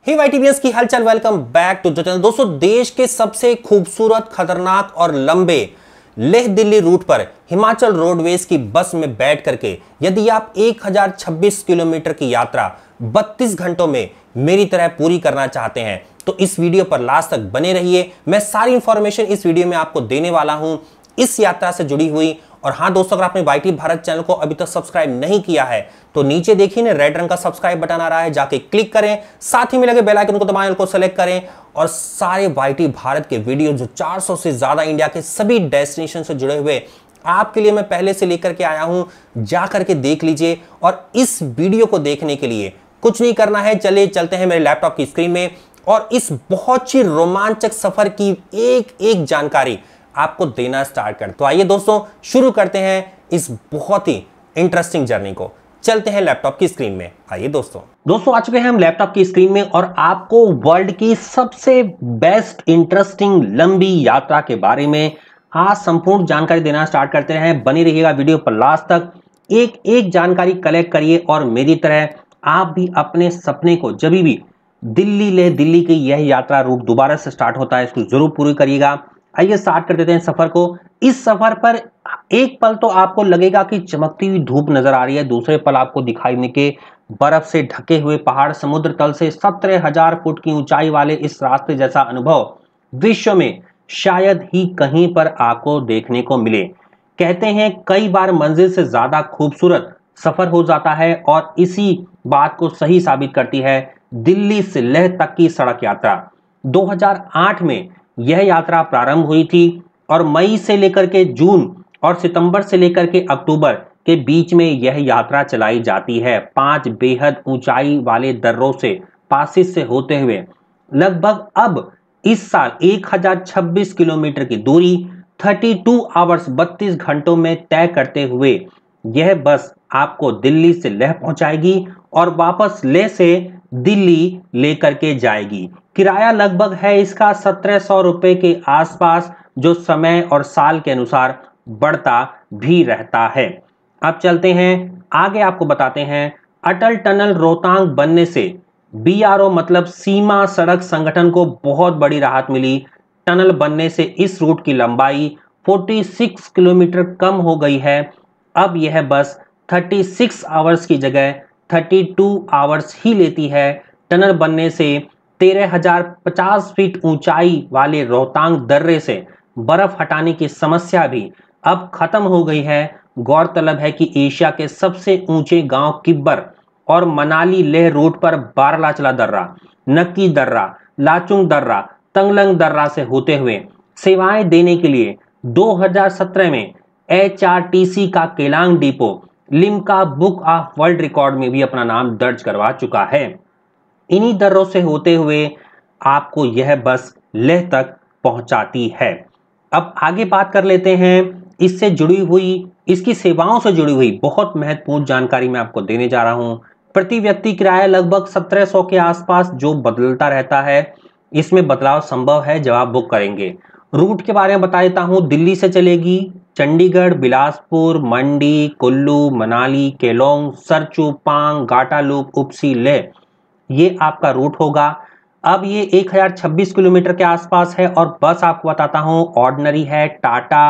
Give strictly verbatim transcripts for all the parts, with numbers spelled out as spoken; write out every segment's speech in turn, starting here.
हे वाईटीवीएंस की हलचल, welcome back to the channel. दोस्तों, देश के सबसे खूबसूरत, खतरनाक और लंबे लेह दिल्ली रूट पर हिमाचल रोडवेज की बस में बैठ करके यदि आप एक हज़ार छब्बीस किलोमीटर की यात्रा बत्तीस घंटों में मेरी तरह पूरी करना चाहते हैं तो इस वीडियो पर लास्ट तक बने रहिए। मैं सारी इंफॉर्मेशन इस वीडियो में आपको देने वाला हूं इस यात्रा से जुड़ी हुई। और हाँ दोस्तों, अगर आपने वाईटी भारत चैनल को अभी तक सब्सक्राइब नहीं किया है तो नीचे देखिए ना, रेड रंग का सब्सक्राइब बटन आ रहा है, जाके क्लिक करें, साथ ही में लगे बेल आइकन को दबाएं, उनको सेलेक्ट करें और सारे वाईटी भारत के वीडियो जो चार सौ से ज्यादा इंडिया के सभी डेस्टिनेशन से जुड़े हुए आपके लिए मैं पहले से लेकर के आया हूं, जा करके देख लीजिए। और इस वीडियो को देखने के लिए कुछ नहीं करना है, चलिए चलते हैं मेरे लैपटॉप की स्क्रीन में और इस बहुत ही रोमांचक सफर की एक एक जानकारी आपको देना स्टार्ट कर। तो आइए दोस्तों, शुरू करते हैं इस बहुत ही इंटरेस्टिंग जर्नी को। चलते हैं लैपटॉप की स्क्रीन में। आइए दोस्तों दोस्तों आ चुके हैं हम लैपटॉप की स्क्रीन में और आपको वर्ल्ड की सबसे बेस्ट इंटरेस्टिंग लंबी यात्रा के बारे में आज संपूर्ण जानकारी देना स्टार्ट करते हैं। बने रहिएगा वीडियो पर लास्ट तक, एक एक जानकारी कलेक्ट करिए और मेरी तरह आप भी अपने सपने को जब भी दिल्ली ले दिल्ली की यह यात्रा रूट दोबारा से स्टार्ट होता है इसको जरूर पूरी करिएगा। आइए स्टार्ट कर देते हैं सफर को। इस सफर पर एक पल तो आपको लगेगा कि चमकती हुई धूप नजर आ रही है, दूसरे पल आपको दिखाई देने के बर्फ से ढके हुए पहाड़, समुद्र तल से सत्रह हजार फुट की ऊंचाई वाले इस रास्ते जैसा अनुभव विश्व में शायद ही कहीं पर आपको देखने को मिले। कहते हैं कई बार मंजिल से ज्यादा खूबसूरत सफर हो जाता है और इसी बात को सही साबित करती है दिल्ली से लेह तक की सड़क यात्रा। दो हज़ार आठ में यह यात्रा प्रारंभ हुई थी और मई से लेकर के जून और सितंबर से लेकर के अक्टूबर के बीच में यह यात्रा चलाई जाती है। पांच बेहद ऊंचाई वाले दर्रों से पासिस से होते हुए लगभग अब इस साल एक हज़ार छब्बीस किलोमीटर की दूरी बत्तीस आवर्स बत्तीस घंटों में तय करते हुए यह बस आपको दिल्ली से लेह पहुंचाएगी और वापस लेह से दिल्ली लेकर के जाएगी। किराया लगभग है इसका सत्रह सौ रुपए के आसपास, जो समय और साल के अनुसार बढ़ता भी रहता है। अब चलते हैं आगे, आपको बताते हैं अटल टनल रोहतांग बनने से बीआरओ मतलब सीमा सड़क संगठन को बहुत बड़ी राहत मिली। टनल बनने से इस रूट की लंबाई छियालीस किलोमीटर कम हो गई है। अब यह बस छत्तीस आवर्स की जगह बत्तीस आवर्स ही लेती है। टनल बनने से तेरह हजार पचास फीट ऊंचाई वाले रोहतांग दर्रे से बर्फ हटाने की समस्या भी अब खत्म हो गई है। गौरतलब है कि एशिया के सबसे ऊंचे गांव किब्बर और मनाली लेह रूट पर बारलाचला दर्रा, नक्की दर्रा, लाचुंग दर्रा, तंगलंग दर्रा से होते हुए सेवाएं देने के लिए दो हज़ार सत्रह में एचआरटीसी का Keylong depot Limca book of world record में भी अपना नाम दर्ज करवा चुका है। इन्हीं दर्रों से होते हुए आपको यह बस लेह तक पहुंचाती है। अब आगे बात कर लेते हैं इससे जुड़ी हुई, इसकी सेवाओं से जुड़ी हुई बहुत महत्वपूर्ण जानकारी मैं आपको देने जा रहा हूं। प्रति व्यक्ति किराया लगभग सत्रह सौ के आसपास, जो बदलता रहता है। इसमें बदलाव संभव है जब आप बुक करेंगे। रूट के बारे में बता देता हूं। दिल्ली से चलेगी चंडीगढ़, बिलासपुर, मंडी, कुल्लू, मनाली, केलोंग, सरचू, पांग, गाटालूक, उपसी, लेह, ये आपका रूट होगा। अब ये एक हज़ार छब्बीस किलोमीटर के आसपास है और बस आपको बताता हूं ऑर्डिनरी है, टाटा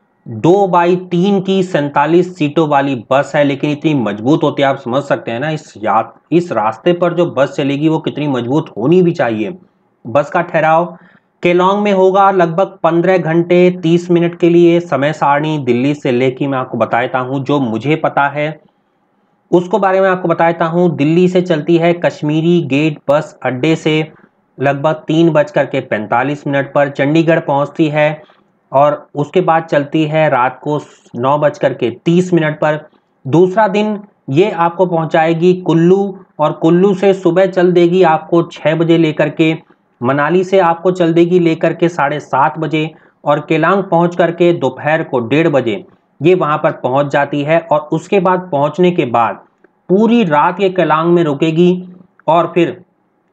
दो बाई तीन की सैंतालीस सीटों वाली बस है, लेकिन इतनी मजबूत होती है, आप समझ सकते हैं ना इस यात इस रास्ते पर जो बस चलेगी वो कितनी मजबूत होनी भी चाहिए। बस का ठहराव केलोंग में होगा लगभग पंद्रह घंटे तीस मिनट के लिए। समय सारणी दिल्ली से लेह की मैं आपको बताता हूं, जो मुझे पता है उसको बारे में आपको बताता हूं। दिल्ली से चलती है कश्मीरी गेट बस अड्डे से लगभग तीन बजकर के पैंतालीस मिनट पर चंडीगढ़ पहुंचती है और उसके बाद चलती है रात को नौ बजकर के तीस मिनट पर। दूसरा दिन ये आपको पहुंचाएगी कुल्लू और कुल्लू से सुबह चल देगी आपको छः बजे लेकर के। मनाली से आपको चल देगी लेकर के साढ़े सात बजे और केलांग पहुंच करके दोपहर को डेढ़ बजे ये वहां पर पहुंच जाती है। और उसके बाद पहुंचने के बाद पूरी रात ये केलांग में रुकेगी और फिर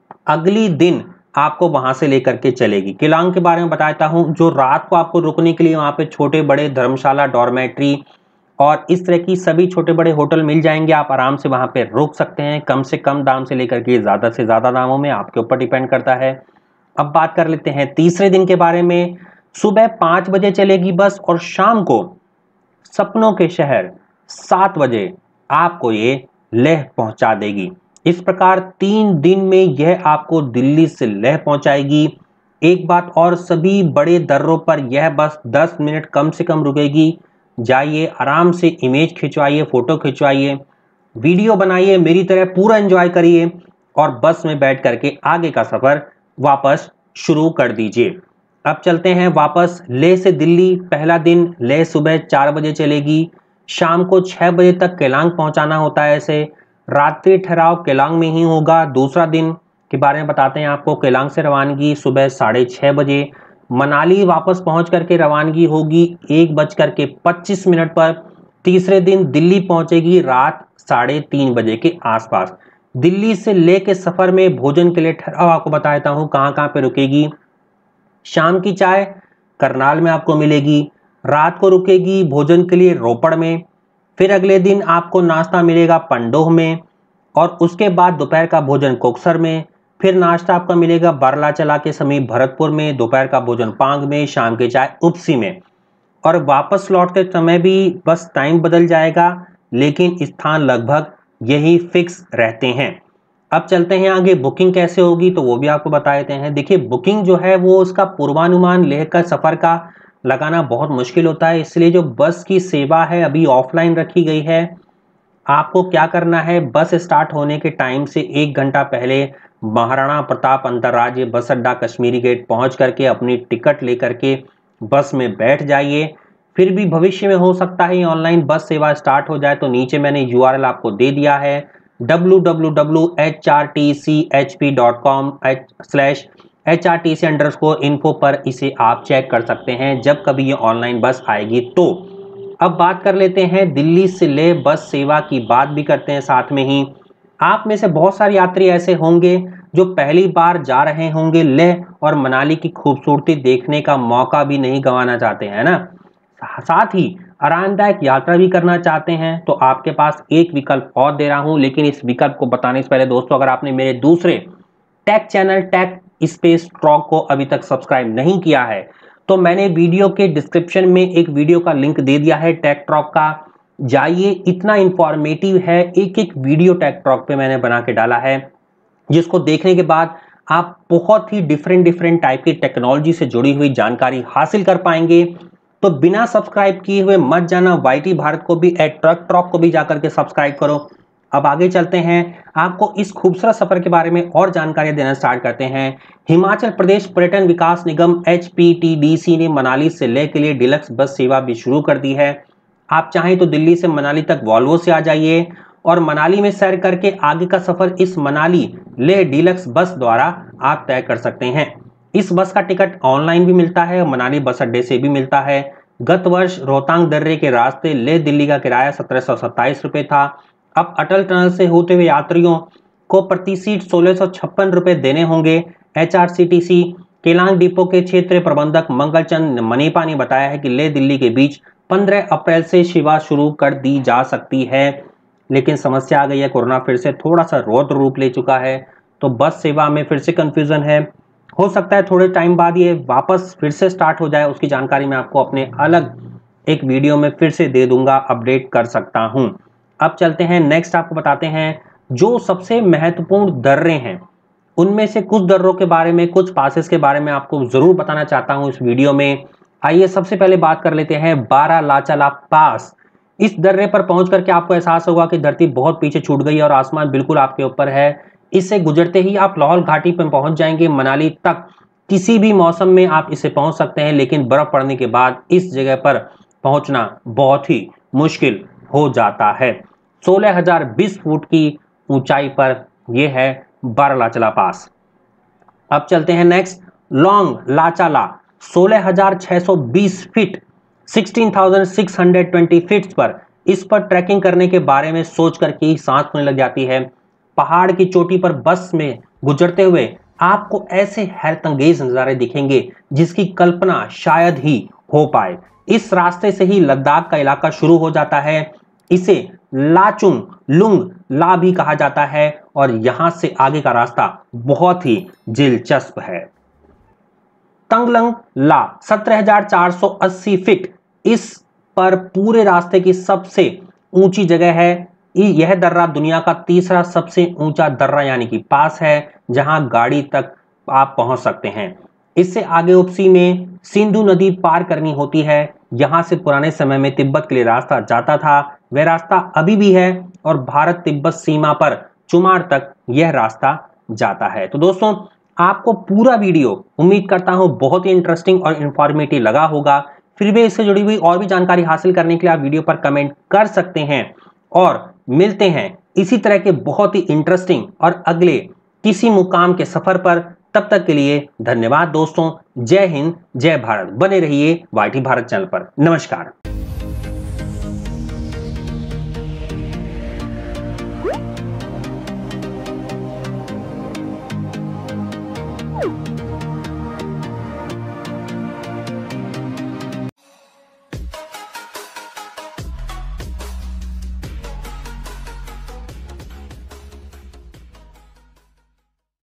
अगली दिन आपको वहां से लेकर के चलेगी। केलांग के बारे में बताता हूं, जो रात को आपको रुकने के लिए वहां पे छोटे बड़े धर्मशाला, डॉर्मेट्री और इस तरह की सभी छोटे बड़े होटल मिल जाएंगे, आप आराम से वहां पे रुक सकते हैं, कम से कम दाम से लेकर के ज़्यादा से ज़्यादा दामों में, आपके ऊपर डिपेंड करता है। अब बात कर लेते हैं तीसरे दिन के बारे में। सुबह पाँच बजे चलेगी बस और शाम को सपनों के शहर सात बजे आपको ये लेह पहुंचा देगी। इस प्रकार तीन दिन में यह आपको दिल्ली से लेह पहुंचाएगी। एक बात और, सभी बड़े दर्रों पर यह बस दस मिनट कम से कम रुकेगी। जाइए आराम से इमेज खिंचवाइए, फोटो खिंचवाइए, वीडियो बनाइए, मेरी तरह पूरा एंजॉय करिए और बस में बैठ करके आगे का सफर वापस शुरू कर दीजिए। अब चलते हैं वापस लेह से दिल्ली। पहला दिन लेह सुबह चार बजे चलेगी, शाम को छह बजे तक केलांग पहुंचाना होता है इसे। रात्रि ठहराव केलांग में ही होगा। दूसरा दिन के बारे में बताते हैं आपको। केलांग से रवानगी सुबह साढ़े छः बजे, मनाली वापस पहुंच करके रवानगी होगी एक बज करके पच्चीस मिनट पर। तीसरे दिन दिल्ली पहुंचेगी रात साढ़े तीन बजे के आसपास। दिल्ली से लेह के सफर में भोजन के लिए ठहराव आपको बताता हूँ कहाँ कहाँ पे रुकेगी। शाम की चाय करनाल में आपको मिलेगी, रात को रुकेगी भोजन के लिए रोपड़ में, फिर अगले दिन आपको नाश्ता मिलेगा पंडोह में और उसके बाद दोपहर का भोजन कोकसर में, फिर नाश्ता आपका मिलेगा बारलाचला के समीप भरतपुर में, दोपहर का भोजन पांग में, शाम की चाय उपसी में। और वापस लौटते समय भी बस टाइम बदल जाएगा लेकिन स्थान लगभग यही फिक्स रहते हैं। अब चलते हैं आगे, बुकिंग कैसे होगी तो वो भी आपको बता देते हैं। देखिए बुकिंग जो है वो उसका पूर्वानुमान लेह का सफर का लगाना बहुत मुश्किल होता है, इसलिए जो बस की सेवा है अभी ऑफलाइन रखी गई है। आपको क्या करना है, बस स्टार्ट होने के टाइम से एक घंटा पहले महाराणा प्रताप अंतर्राज्य बस अड्डा कश्मीरी गेट पहुंच करके अपनी टिकट लेकर के बस में बैठ जाइए। फिर भी भविष्य में हो सकता है ऑनलाइन बस सेवा स्टार्ट हो जाए, तो नीचे मैंने यू आर एल आपको दे दिया है W W W dot H R T C H P dot com slash H R T C underscore info पर इसे आप चेक कर सकते हैं जब कभी ये ऑनलाइन बस आएगी तो। अब बात कर लेते हैं दिल्ली से लेह बस सेवा की, बात भी करते हैं साथ में ही। आप में से बहुत सारे यात्री ऐसे होंगे जो पहली बार जा रहे होंगे लेह और मनाली की खूबसूरती देखने का मौका भी नहीं गंवाना चाहते हैं ना, साथ ही आरामदायक यात्रा भी करना चाहते हैं, तो आपके पास एक विकल्प और दे रहा हूं। लेकिन इस विकल्प को बताने से पहले दोस्तों, अगर आपने मेरे दूसरे tech channel tech space talk को अभी तक सब्सक्राइब नहीं किया है तो मैंने वीडियो के डिस्क्रिप्शन में एक वीडियो का लिंक दे दिया है टेक टॉक का, जाइए, इतना इंफॉर्मेटिव है, एक एक वीडियो टेक टॉक पे मैंने बना के डाला है जिसको देखने के बाद आप बहुत ही डिफरेंट डिफरेंट टाइप की टेक्नोलॉजी से जुड़ी हुई जानकारी हासिल कर पाएंगे। तो बिना सब्सक्राइब किए हुए मत जाना, वाईटी भारत को भी एट ट्रक ट्रॉक को भी जाकर के सब्सक्राइब करो। अब आगे चलते हैं, आपको इस खूबसूरत सफर के बारे में और जानकारी देना स्टार्ट करते हैं। हिमाचल प्रदेश पर्यटन विकास निगम H P T D C ने मनाली से लेह के लिए डिलक्स बस सेवा भी शुरू कर दी है। आप चाहें तो दिल्ली से मनाली तक वॉल्वो से आ जाइए और मनाली में सैर करके आगे का सफर इस मनाली लेह डिलक्स बस द्वारा आप तय कर सकते हैं। इस बस का टिकट ऑनलाइन भी मिलता है और मनाली बस अड्डे से भी मिलता है। गत वर्ष रोहतांग दर्रे के रास्ते लेह दिल्ली का किराया सत्रह सौ सत्ताईस रुपए था। अब अटल टनल से होते हुए यात्रियों को प्रति सीट सोलह सौ छप्पन रुपए देने होंगे। H R C T C Keylong depot के क्षेत्रीय प्रबंधक मंगलचंद मनीपा ने बताया है कि लेह दिल्ली के बीच पंद्रह अप्रैल से सेवा शुरू कर दी जा सकती है, लेकिन समस्या आ गई है, कोरोना फिर से थोड़ा सा रौद्र रूप ले चुका है तो बस सेवा में फिर से कंफ्यूजन है। हो सकता है थोड़े टाइम बाद ये वापस फिर से स्टार्ट हो जाए, उसकी जानकारी मैं आपको अपने अलग एक वीडियो में फिर से दे दूंगा, अपडेट कर सकता हूं। अब चलते हैं नेक्स्ट, आपको बताते हैं जो सबसे महत्वपूर्ण दर्रे हैं उनमें से कुछ दर्रों के बारे में, कुछ पासेस के बारे में आपको जरूर बताना चाहता हूं इस वीडियो में। आइए सबसे पहले बात कर लेते हैं बारालाचाला पास। इस दर्रे पर पहुंच करके आपको एहसास होगा कि धरती बहुत पीछे छूट गई है और आसमान बिल्कुल आपके ऊपर है। इससे गुजरते ही आप लाहौल घाटी पर पहुंच जाएंगे मनाली तक। किसी भी मौसम में आप इसे पहुंच सकते हैं, लेकिन बर्फ पड़ने के बाद इस जगह पर पहुंचना बहुत ही मुश्किल हो जाता है। सोलह हजार बीस फुट की ऊंचाई पर यह है बारालाचाला पास। अब चलते हैं नेक्स्ट, लॉन्ग लाचाला सोलह हजार छह सौ बीस फीट सोलह हजार छह सौ बीस फीट पर। इस पर ट्रैकिंग करने के बारे में सोच करके ही सांस फूलने लग जाती है। पहाड़ की चोटी पर बस में गुजरते हुए आपको ऐसे हैरतअंगेज नजारे दिखेंगे जिसकी कल्पना शायद ही हो पाए। इस रास्ते से ही लद्दाख का इलाका शुरू हो जाता है। इसे लाचुंग लुंग ला भी कहा जाता है और यहां से आगे का रास्ता बहुत ही दिलचस्प है। तंगलंग ला सत्रह हज़ार चार सौ अस्सी फीट इस पर पूरे रास्ते की सबसे ऊंची जगह है। यह दर्रा दुनिया का तीसरा सबसे ऊंचा दर्रा यानी कि पास है, जहां गाड़ी तक आप पहुंच सकते हैं। इससे आगे उपसी में सिंधु नदी पार करनी होती है। यहां से पुराने समय में तिब्बत के लिए रास्ता जाता था, वह रास्ता अभी भी है और भारत तिब्बत सीमा पर चुमार तक यह रास्ता जाता है। तो दोस्तों, आपको पूरा वीडियो उम्मीद करता हूं बहुत ही इंटरेस्टिंग और इंफॉर्मेटिव लगा होगा। फिर भी इससे जुड़ी हुई और भी जानकारी हासिल करने के लिए आप वीडियो पर कमेंट कर सकते हैं और मिलते हैं इसी तरह के बहुत ही इंटरेस्टिंग और अगले किसी मुकाम के सफर पर। तब तक के लिए धन्यवाद दोस्तों। जय हिंद, जय भारत। बने रहिए वाईटी भारत चैनल पर। नमस्कार। Woo!